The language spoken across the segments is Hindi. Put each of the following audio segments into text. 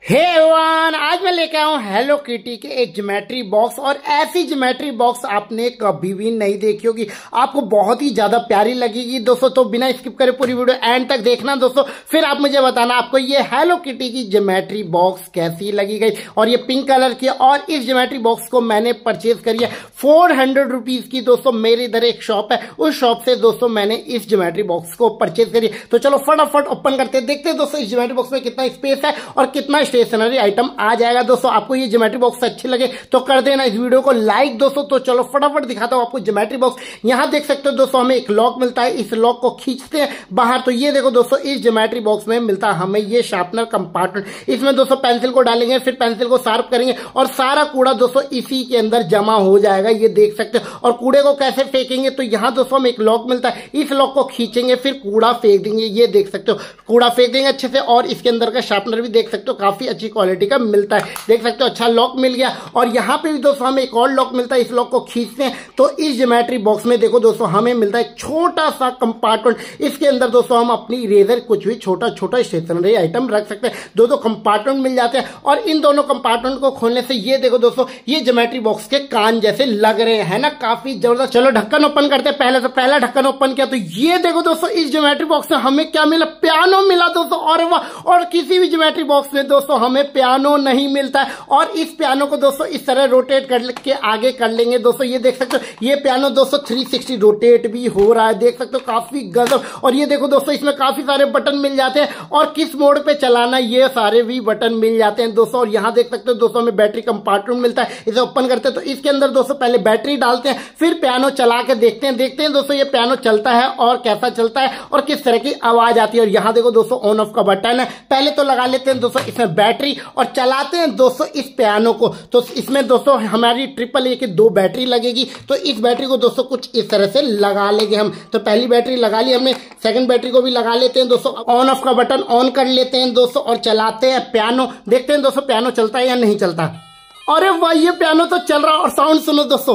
हे एवरीवन, आज मैं लेके आया हूँ हेलो किटी के एक ज्योमेट्री बॉक्स। और ऐसी ज्योमेट्री बॉक्स आपने कभी भी नहीं देखी होगी, आपको बहुत ही ज्यादा प्यारी लगेगी दोस्तों। तो बिना स्किप करे पूरी वीडियो एंड तक देखना दोस्तों, फिर आप मुझे बताना आपको ये हेलो किटी की ज्योमेट्री बॉक्स कैसी लगी गई। और ये पिंक कलर की, और इस ज्योमेट्री बॉक्स को मैंने परचेज करी है 400 रुपीज की दोस्तों। मेरे इधर एक शॉप है, उस शॉप से दोस्तों मैंने इस ज्योमेट्री बॉक्स को परचेज करी। तो चलो फटाफट ओपन करते देखते हैं दोस्तों इस ज्योमेट्री बॉक्स में कितना स्पेस है और कितना स्टेशनरी आइटम आ जाएगा। दोस्तों आपको ये ज्योमेट्री बॉक्स अच्छी लगे तो कर देना इस वीडियो को लाइक दोस्तों। तो चलो फटाफट दिखाता हूं आपको ज्योमेट्री बॉक्स। यहां देख सकते हो दोस्तों हमें एक लॉक मिलता है, इस लॉक को खींचते हैं बाहर तो ये देखो दोस्तों इस ज्योमेट्री बॉक्स में मिलता है हमें ये शार्पनर कंपार्टमेंट। इसमें दोस्तों पेंसिल को डालेंगे, फिर पेंसिल को शार्प करेंगे और सारा कूड़ा दोस्तों इसी के अंदर जमा हो जाएगा, ये देख सकते हो। और कूड़े को कैसे फेंकेंगे तो यहां दोस्तों हमें एक लॉक मिलता है, इस लॉक को खींचेंगे फिर कूड़ा फेंक देंगे, ये देख सकते हो कूड़ा फेंक देंगे अच्छे से। और इसके अंदर का शार्पनर भी देख सकते हो काफी अच्छी क्वालिटी का मिलता है, देख सकते हो अच्छा लॉक मिल गया। और यहां पे भी दोस्तों हमें एक और लॉक मिलता है, इस लॉक को खींचते हैं तो इस ज्योमेट्री बॉक्स में देखो दोस्तों हमें मिलता है छोटा सा कंपार्टमेंट। इसके अंदर दोस्तों हम अपनी इरेजर कुछ भी छोटा छोटा स्टेशनरी आइटम रख सकते हैं। दो कंपार्टमेंट मिल जाते हैं और इन दोनों कंपार्टमेंट को खोलने से ये देखो दोस्तों ये ज्योमेट्री बॉक्स के कान जैसे लग रहे हैं ना, काफी जबरदस्त। चलो ढक्कन ओपन करते हैं। पहले से पहला ढक्कन ओपन किया तो ये देखो दोस्तों इस ज्योमेट्री बॉक्स में हमें क्या मिला, पियानो मिला दोस्तों। और किसी भी ज्योमेट्री बॉक्स में दोस्तों हमें पियानो नहीं मिलता है। और इस पियानो को दोस्तों इस तरह रोटेट करके आगे कर लेंगे दोस्तों, ये देख सकते हो ये पियानो दोस्तों 360 रोटेट भी हो रहा है, देख सकते हो काफी गजब। और ये देखो दोस्तों इसमें काफी सारे बटन मिल जाते हैं और किस मोड पे चलाना ये सारे भी बटन मिल जाते हैं दोस्तों। और यहां देख सकते हो दोस्तों हमें बैटरी कंपार्टमेंट मिलता है, इसे ओपन करते हैं तो इसके अंदर दोस्तों पहले बैटरी डालते हैं फिर पियानो चला के देखते हैं दोस्तों ये पियानो चलता है और कैसा चलता है और किस तरह की आवाज आती है। और यहां देखो दोस्तों ऑन ऑफ का बटन है, पहले तो लगा लेते हैं दोस्तों इसमें बैटरी और चलाते हैं दोस्तों इस पियानो को। तो इसमें दोस्तों हमारी AAA की 2 बैटरी लगेगी, तो इस बैटरी को दोस्तों कुछ इस तरह से लगा लेंगे हम। तो पहली बैटरी लगा ली हमने, सेकंड बैटरी को भी लगा लेते हैं दोस्तों। ऑन ऑफ का बटन ऑन कर लेते हैं दोस्तों और चलाते हैं पियानो, देखते हैं दोस्तों पियानो चलता है या नहीं चलता। अरे वाह ये पियानो तो चल रहा है और साउंड सुनो दोस्तों,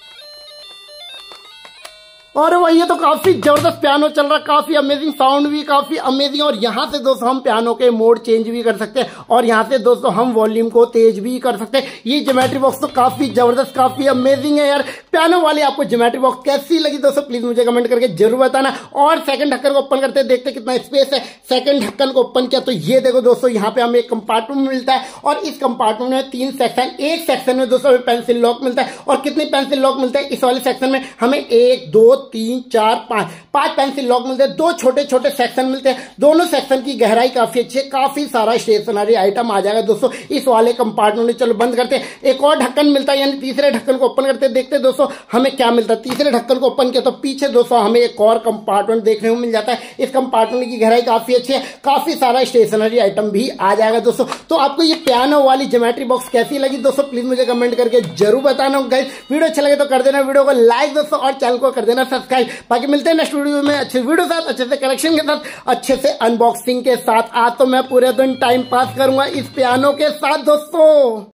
और वही ये तो काफी जबरदस्त पियानो चल रहा है, काफी अमेजिंग, साउंड भी काफी अमेजिंग। और यहां से दोस्तों हम पियानो के मोड चेंज भी कर सकते हैं और यहां से दोस्तों हम वॉल्यूम को तेज भी कर सकते हैं। ये ज्योमेट्री बॉक्स तो काफी जबरदस्त काफी अमेजिंग है यार। पियानो वाली आपको ज्योमेट्री बॉक्स कैसी लगी दोस्तों प्लीज मुझे कमेंट करके जरूर बताना। और सेकंड ढक्कन को ओपन करते देखते कितना स्पेस है। सेकंड ढक्कन को ओपन किया तो ये देखो दोस्तों यहाँ पे हमें एक कंपार्टमेंट मिलता है और इस कंपार्टमेंट में 3 सेक्शन, एक सेक्शन में दोस्तों हमें पेंसिल लॉक मिलता है। और कितने पेंसिल लॉक मिलते हैं इस वाले सेक्शन में, हमें 1 2 3 4 5 पेंसिल लॉक मिलते हैं। 2 छोटे छोटे सेक्शन मिलते हैं, दोनों सेक्शन की गहराई काफी अच्छी है, काफी सारा स्टेशनरी आइटम आ जाएगा दोस्तों इस वाले कंपार्टमेंट में। चलो बंद करते हैं। एक और ढक्कन मिलता है, यानी तीसरे ढक्कन को ओपन करते देखते दोस्तों हमें क्या मिलता है। तीसरे ढक्कन को ओपन किया तो पीछे दोस्तों हमें एक और कंपार्टमेंट देखने को मिल जाता है। इस कंपार्टमेंट की गहराई काफी अच्छी है, काफी सारा स्टेशनरी आइटम भी आ जाएगा दोस्तों। तो आपको ये पियानो वाली ज्योमेट्री बॉक्स कैसी लगी दोस्तों प्लीज मुझे कमेंट करके जरूर बताना। गाइस वीडियो अच्छा लगे तो कर देना वीडियो को लाइक दोस्तों और चैनल को कर देना सब्सक्राइब। बाकी मिलते हैं नेक्स्ट वीडियो में अच्छे वीडियो साथ, अच्छे से कलेक्शन के साथ, अच्छे से अनबॉक्सिंग के साथ। आज तो मैं पूरे दिन टाइम पास करूंगा इस पियानो के साथ दोस्तों।